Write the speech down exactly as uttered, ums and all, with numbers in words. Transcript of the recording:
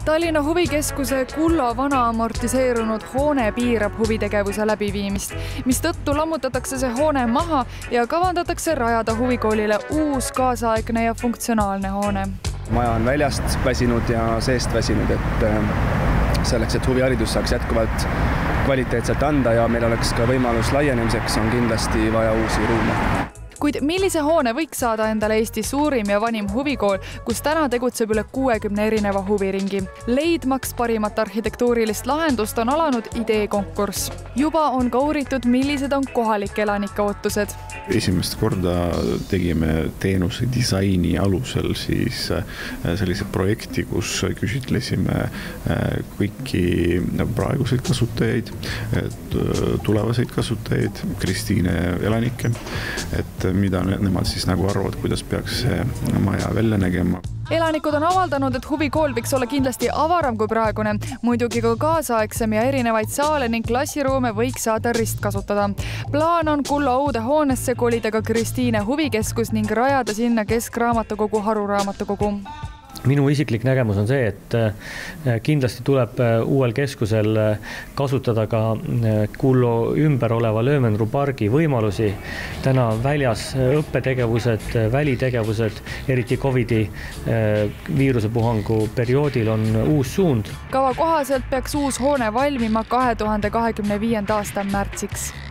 Tallinna huvikeskuse Kullo vana amortiseerunud hoone piirab huvitegevuse läbiviimist, mis tõttu lammutatakse see hoone maha ja kavandatakse rajada huvikoolile uus kaasaegne ja funktsionaalne hoone. Maja on väljast väsinud ja seest väsinud, et selleks, et huviharidus saaks jätkuvalt kvaliteetselt anda ja meil oleks ka võimalus laienemiseks, on kindlasti vaja uusi ruume. Kuid millise hoone võiks saada endale Eesti suurim ja vanim huvikool, kus täna tegutseb üle kuuekümne erineva huviringi? Leidmaks parimat arhitektuurilist lahendust on alanud ideekonkurss. Juba on ka uuritud, millised on kohalike elanike ootused. Esimest korda tegime teenuse disaini alusel siis sellise projekti, kus küsitlesime kõiki praeguseid kasutajaid, tulevaseid kasutajaid, Kristiine elanikke, et mida nemad siis nagu arvavad, kuidas peaks see maja välja nägema. Elanikud on avaldanud, et huvikool võiks olla kindlasti avaram kui praegune, muidugi ka kaasaegsem ja erinevaid saale ning klassiruume võiks saada ristkasutada. Plaan on Kullo uude hoonesse kolida ka Kristiine huvikeskus ning rajada sinna keskraamatukogu haruraamatukogu. Minu isiklik nägemus on see, et kindlasti tuleb uuel keskusel kasutada ka Kullo ümber oleva Löömenru pargi võimalusi. Täna väljas õppetegevused, välitegevused, eriti Covidi viirusepuhangu perioodil on uus suund. Kava kohaselt peaks uus hoone valmima kahe tuhande kahekümne viienda aasta märtsiks.